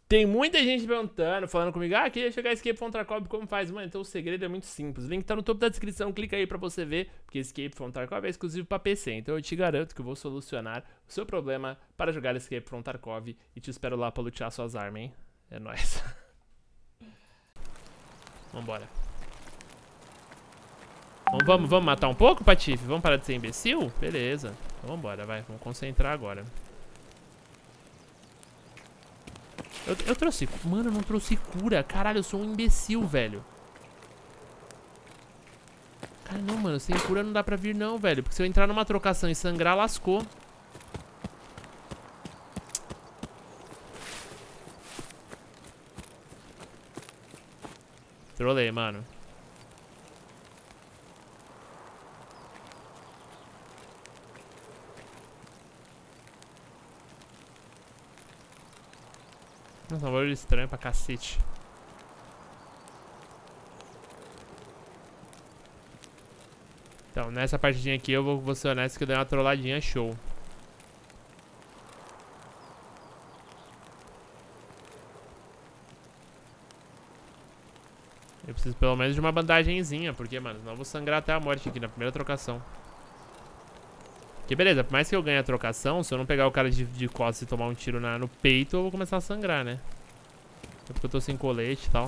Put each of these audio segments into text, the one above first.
Tem muita gente perguntando, falando comigo, queria jogar Escape from Tarkov, como faz? Mano, então o segredo é muito simples. O link tá no topo da descrição, clica aí pra você ver, porque Escape from Tarkov é exclusivo pra PC. Então eu te garanto que eu vou solucionar o seu problema para jogar Escape from Tarkov e te espero lá pra lutear suas armas, hein? É nóis. Vambora. Vamos matar um pouco, Patife? Vamos parar de ser imbecil? Beleza. Então vambora, vai. Vamos concentrar agora. Eu trouxe... Mano, eu não trouxe cura. Caralho, eu sou um imbecil, velho. Cara, não, mano. Sem cura não dá pra vir, não, velho. Porque se eu entrar numa trocação e sangrar, lascou. Trolei, mano. Nossa, um barulho estranho pra cacete. Então, nessa partidinha aqui eu vou ser honesto que eu dei uma trolladinha show. Eu preciso pelo menos de uma bandagenzinha, porque, mano, senão eu vou sangrar até a morte aqui na primeira trocação. Que beleza, por mais que eu ganhe a trocação, se eu não pegar o cara de costas e tomar um tiro no peito, eu vou começar a sangrar, né? É porque eu tô sem colete e tal.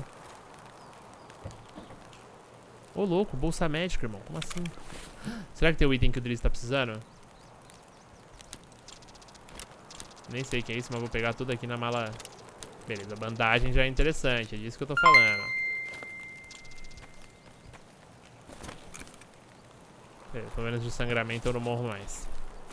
Ô, louco, bolsa médica, irmão. Como assim? Será que tem o item que o Driz tá precisando? Nem sei o que é isso, mas vou pegar tudo aqui na mala. Beleza, bandagem já é interessante. É disso que eu tô falando. Beleza, pelo menos de sangramento eu não morro mais.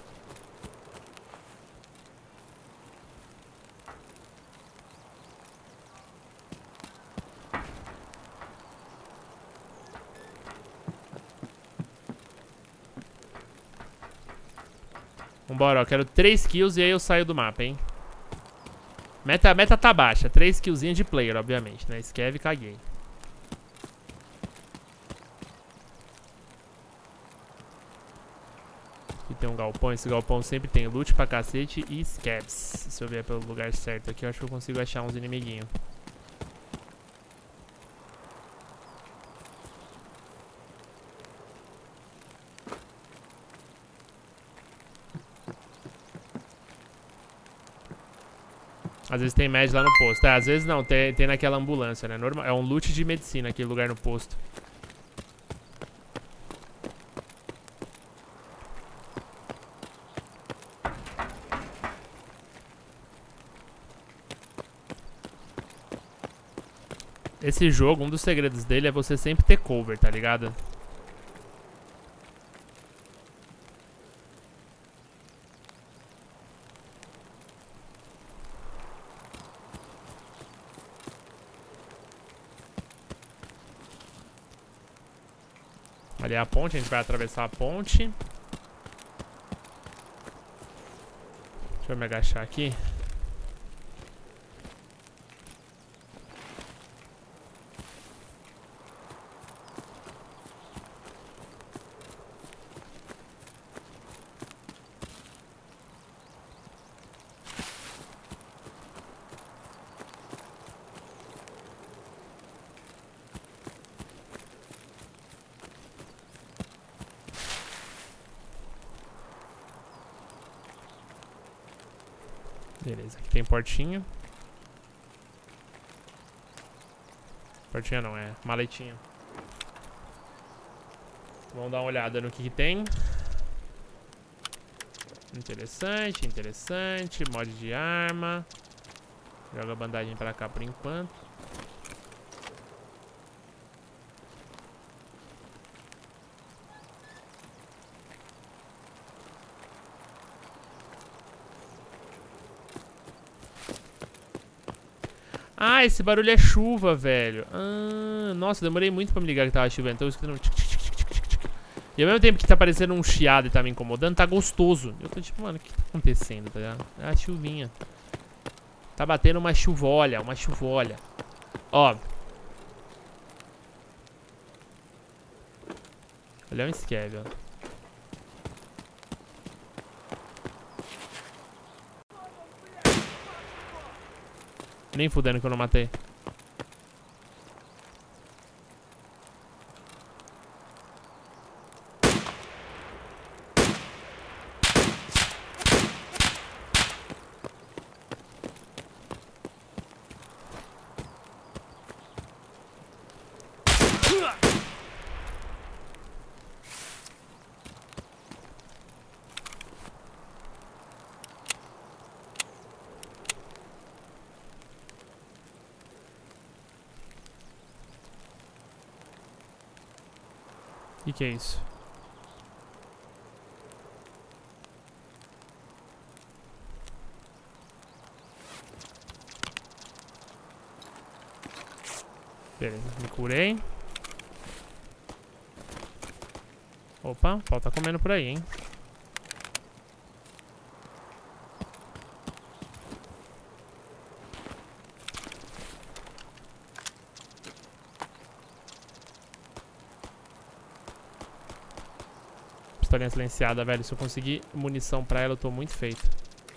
Vambora, ó. Quero 3 kills e aí eu saio do mapa, hein. Meta tá baixa. 3 killzinhas de player, obviamente, né? Scav, caguei. Aqui tem um galpão. Esse galpão sempre tem loot pra cacete e scavs. Se eu vier pelo lugar certo aqui, eu acho que eu consigo achar uns inimiguinhos. Às vezes tem med lá no posto. Às vezes não, tem naquela ambulância, né? Normal, é um loot de medicina aquele lugar no posto. Esse jogo, um dos segredos dele é você sempre ter cover, tá ligado? Ali é a ponte, a gente vai atravessar a ponte. Deixa eu me agachar aqui. Beleza, aqui tem portinha. Portinha não, é maletinha. Vamos dar uma olhada no que tem. Interessante, interessante. Mod de arma. Joga a bandagem pra cá por enquanto. Ah, esse barulho é chuva, velho. Ah, nossa, demorei muito pra me ligar que tava chovendo. Então eu escutando... E ao mesmo tempo que tá parecendo um chiado e tá me incomodando, tá gostoso. Eu tô tipo, mano, o que tá acontecendo, tá ligado? É a chuvinha. Tá batendo uma chuvolha, uma chuvolha. Ó. Olha um scav, ó. Nem fudendo que eu não matei. Que é isso? Beleza, me curei. Opa, o pau tá comendo por aí, hein? Pistolinha silenciada, velho. Se eu conseguir munição pra ela, eu tô muito feito.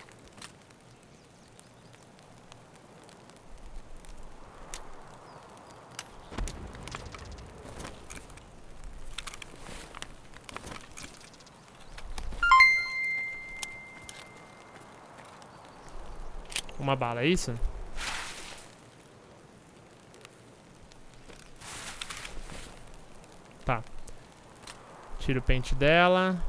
Uma bala, é isso? Tá. Tira o pente dela.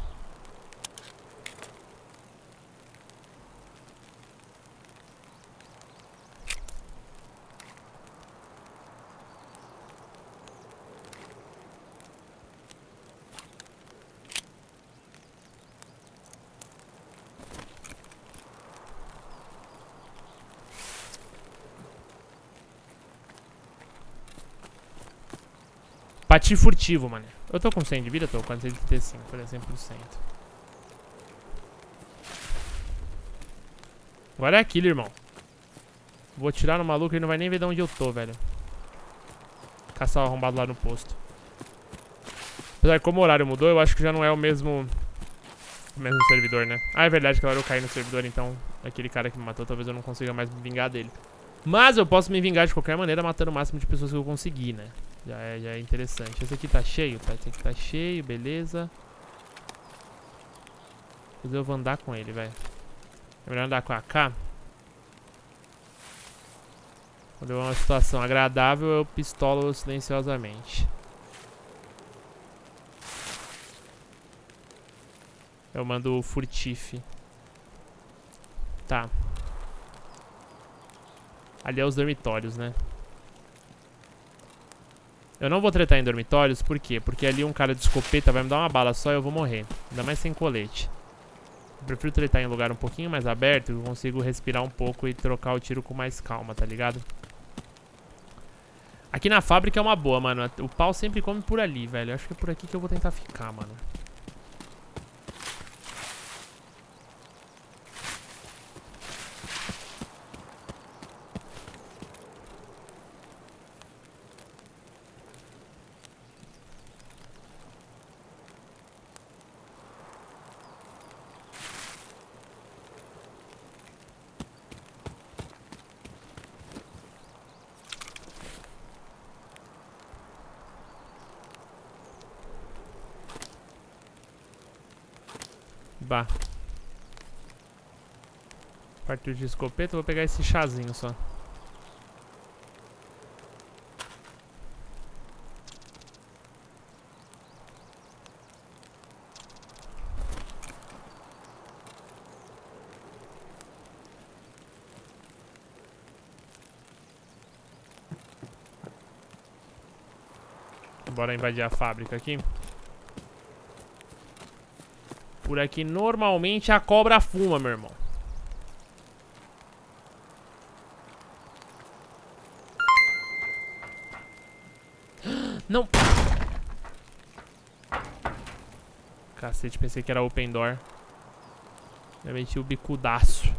Bati furtivo, mano. Eu tô com 100 de vida? Tô com 435, falei 100%. Agora é aquilo, irmão. Vou tirar no maluco e ele não vai nem ver de onde eu tô, velho. Caçar o arrombado lá no posto. Apesar que como o horário mudou, eu acho que já não é o mesmo servidor, né? Ah, é verdade que agora eu caí no servidor, então aquele cara que me matou, talvez eu não consiga mais me vingar dele. Mas eu posso me vingar de qualquer maneira, matando o máximo de pessoas que eu conseguir, né? Já é interessante. Esse aqui tá cheio, tá? Esse aqui tá cheio, beleza. Mas eu vou andar com ele, velho. É melhor andar com a AK? Quando é uma situação agradável, eu pistolo silenciosamente. Eu mando o furtife. Tá. Ali é os dormitórios, né? Eu não vou tretar em dormitórios, por quê? Porque ali um cara de escopeta vai me dar uma bala só e eu vou morrer. Ainda mais sem colete. Eu prefiro tretar em um lugar um pouquinho mais aberto, que eu consigo respirar um pouco e trocar o tiro com mais calma, tá ligado? Aqui na fábrica é uma boa, mano. O pau sempre come por ali, velho. Eu acho que é por aqui que eu vou tentar ficar, mano. Bah. Partiu de escopeta, eu vou pegar esse chazinho só. Bora invadir a fábrica aqui. Por aqui normalmente a cobra fuma, meu irmão. Não. Cacete, pensei que era open door. Eu meti o bicudaço.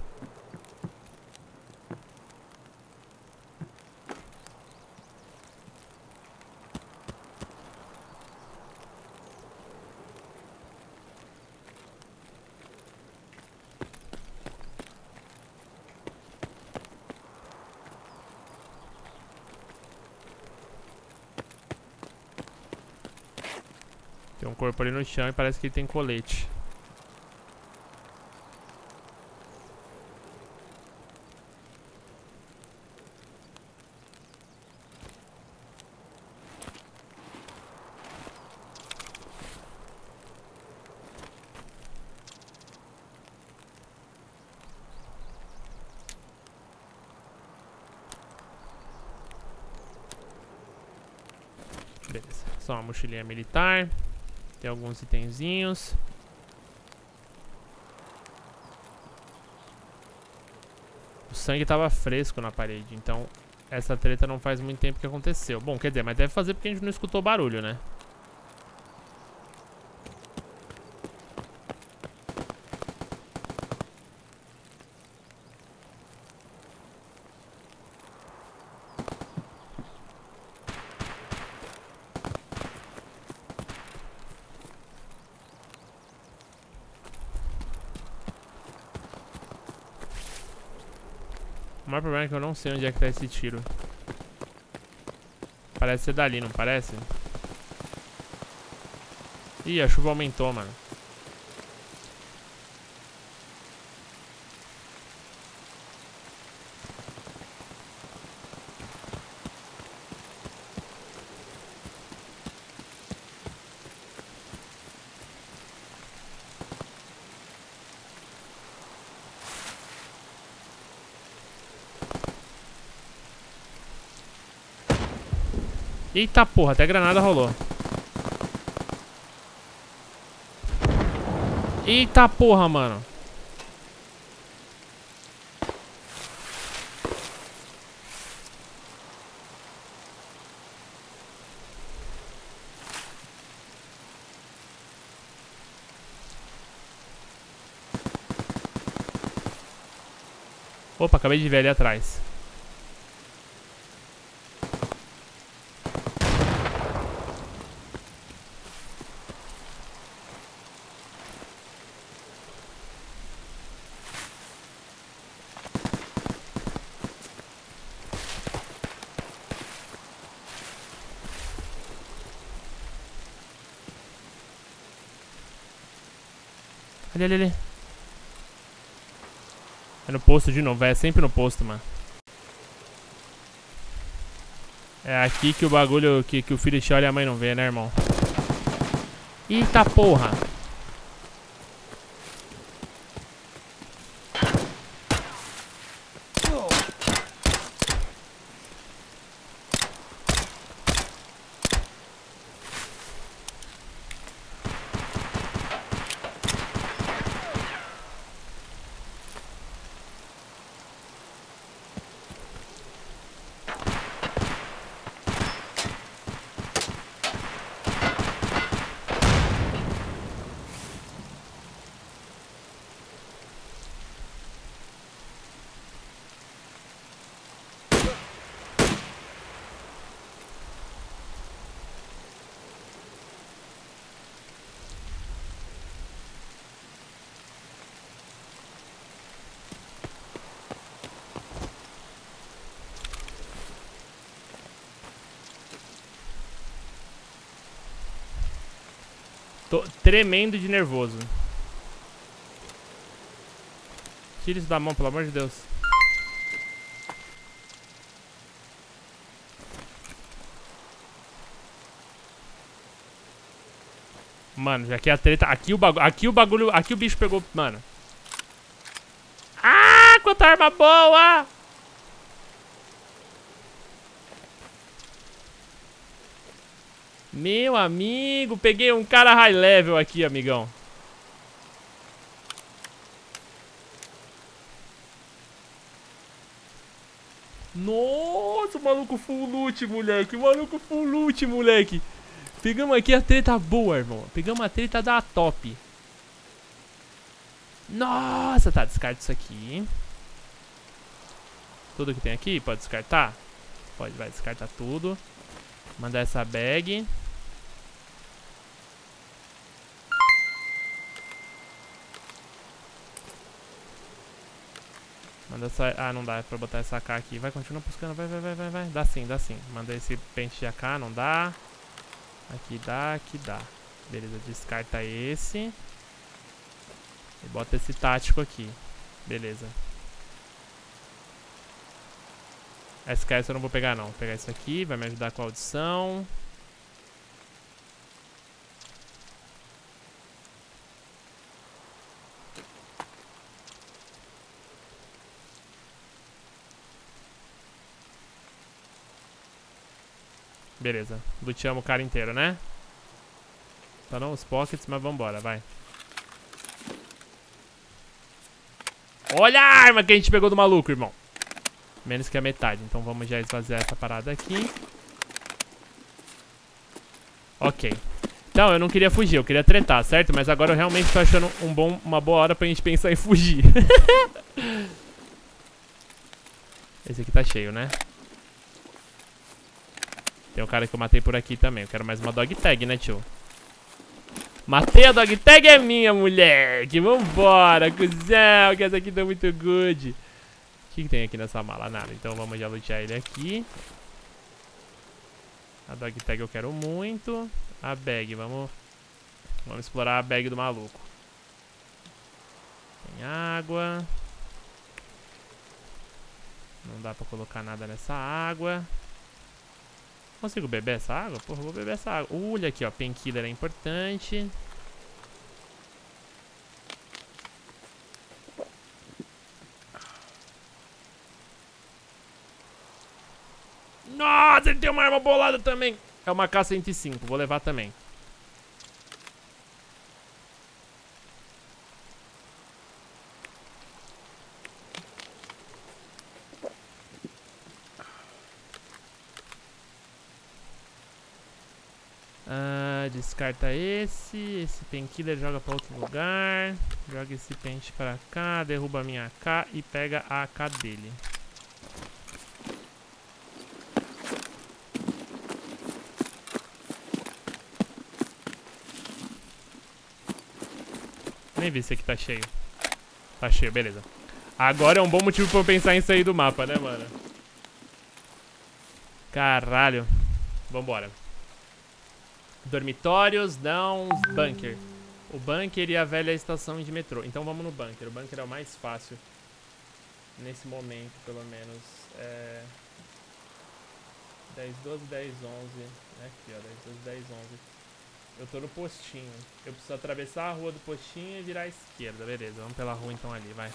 Tem um corpo ali no chão e parece que ele tem colete. Beleza, só uma mochilinha militar. Tem alguns itenzinhos. O sangue tava fresco na parede, então essa treta não faz muito tempo que aconteceu. Bom, quer dizer, mas deve fazer porque a gente não escutou barulho, né? O maior problema é que eu não sei onde é que tá esse tiro. Parece ser dali, não parece? Ih, a chuva aumentou, mano. Eita porra, até granada rolou. Eita porra, mano. Opa, acabei de ver ali atrás. Ali. É no posto de novo, é sempre no posto, mano. É aqui que o bagulho, que o filho te olha e a mãe não vê, né, irmão? Eita porra! Tô tremendo de nervoso. Tira isso da mão, pelo amor de Deus. Mano, já que a treta... Aqui o bagulho... Aqui o bicho pegou... Mano. Ah, quanta arma boa! Meu amigo, peguei um cara high level aqui, amigão. Nossa, o maluco full loot, moleque. O maluco full loot, moleque. Pegamos aqui a treta boa, irmão. Pegamos a treta da top. Nossa, tá, descarta isso aqui. Tudo que tem aqui, pode descartar? Pode, vai descartar tudo. Mandar essa bag. Manda essa... Ah, não dá pra botar essa AK aqui. Vai, continua buscando. Vai. Dá sim. Manda esse pente de AK, não dá. Aqui dá, aqui dá. Beleza, descarta esse. E bota esse tático aqui. Beleza. SKS eu não vou pegar não. Vou pegar isso aqui, vai me ajudar com a audição. Beleza, luteamos o cara inteiro, né? Só não os pockets, mas vambora, vai. Olha a arma que a gente pegou do maluco, irmão. Menos que a metade, então vamos já esvaziar essa parada aqui. Ok. Então, eu não queria fugir, eu queria tretar, certo? Mas agora eu realmente tô achando uma boa hora pra gente pensar em fugir. Esse aqui tá cheio, né? Tem um cara que eu matei por aqui também. Eu quero mais uma dog tag, né, tio? Matei a dog tag, é minha, moleque. Vambora, cuzão, que essa aqui tá muito good. O que tem aqui nessa mala? Nada. Então vamos já lutear ele aqui. A dog tag eu quero muito. A bag, vamos explorar a bag do maluco. Tem água. Não dá pra colocar nada nessa água. Consigo beber essa água? Porra, eu vou beber essa água. Olha aqui, ó. Painkiller é importante. Nossa, ele tem uma arma bolada também. É uma K105, vou levar também. Descarta esse painkiller joga pra outro lugar. Joga esse pente pra cá, derruba a minha AK e pega a AK dele. Nem vi se aqui tá cheio. Tá cheio, beleza. Agora é um bom motivo pra eu pensar em sair do mapa, né, mano? Caralho. Vambora. Dormitórios, não, bunker. O bunker e a velha estação de metrô. Então vamos no bunker. O bunker é o mais fácil. Nesse momento, pelo menos. 10, 12, 10, 11. Aqui, ó. 10, 12, 10, 11. Eu tô no postinho. Eu preciso atravessar a rua do postinho e virar à esquerda. Beleza, vamos pela rua então ali, vai.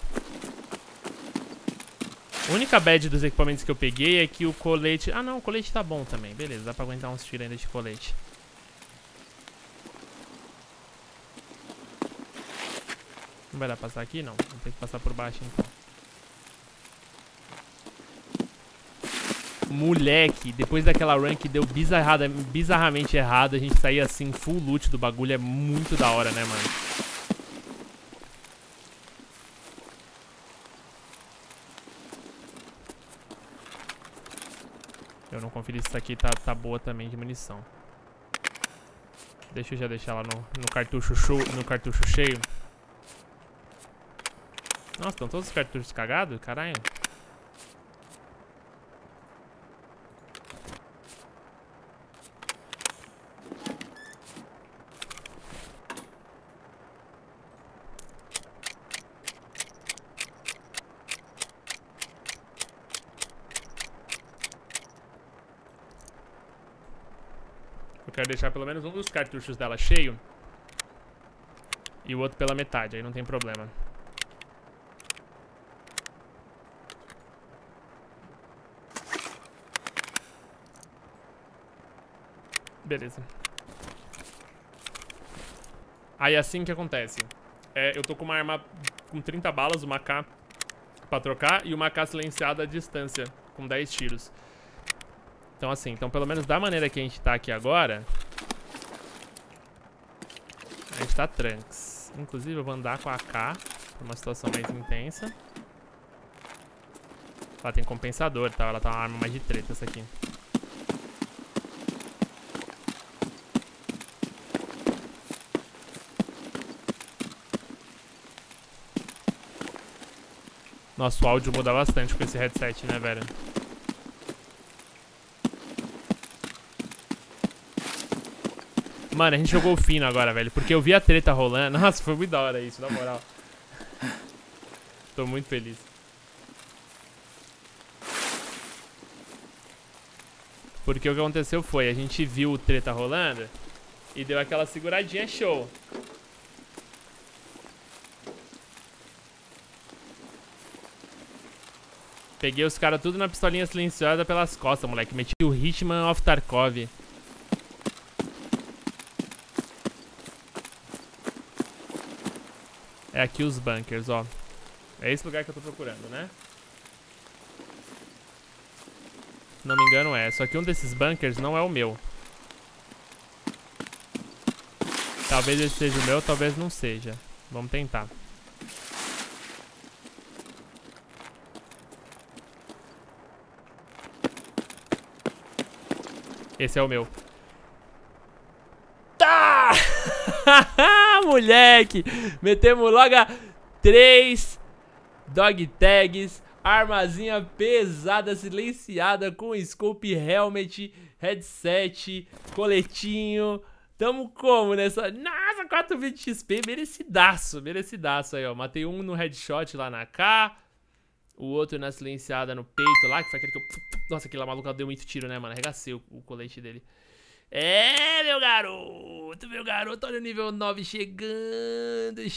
A única bad dos equipamentos que eu peguei é que o colete... Ah, não, o colete tá bom também. Beleza, dá pra aguentar uns tiros ainda de colete. Não vai dar pra passar aqui? Não. Vou ter que passar por baixo então. Moleque, depois daquela run que deu bizarramente errado, a gente sair assim, full loot do bagulho, é muito da hora, né, mano? Eu não conferi se isso aqui tá boa também de munição. Deixa eu já deixar ela no cartucho cheio. Nossa, estão todos os cartuchos cagados? Caralho. Eu quero deixar pelo menos um dos cartuchos dela cheio. E o outro pela metade, aí não tem problema. Beleza. Aí assim que acontece. Eu tô com uma arma com 30 balas, uma AK pra trocar e uma AK silenciada à distância, com 10 tiros. Então assim, então pelo menos da maneira que a gente tá aqui agora, a gente tá tranks. Inclusive eu vou andar com a AK pra uma situação mais intensa. Ela tem compensador, tá? Ela tá uma arma mais de treta essa aqui. Nossa, o áudio muda bastante com esse headset, né, velho? Mano, a gente jogou o fino agora, velho. Porque eu vi a treta rolando. Nossa, foi muito da hora isso, na moral. Tô muito feliz. Porque o que aconteceu foi, a gente viu o treta rolando e deu aquela seguradinha show. Peguei os caras tudo na pistolinha silenciosa pelas costas, moleque. Meti o Hitman of Tarkov. É aqui os bunkers, ó. É esse lugar que eu tô procurando, né? Se não me engano é. Só que um desses bunkers não é o meu. Talvez esse seja o meu, talvez não seja. Vamos tentar. Esse é o meu. Tá! Moleque! Metemos logo a 3 dog tags, armazinha pesada, silenciada, com scope, helmet, headset, coletinho. Tamo como nessa... Nossa, 420 XP, merecidaço, merecidaço aí, ó. Matei um no headshot lá na K, o outro na silenciada no peito lá, que foi aquele que eu... Nossa, aquele lá maluco deu muito tiro, né, mano? Arregacei o colete dele. É, meu garoto, olha o nível 9 chegando,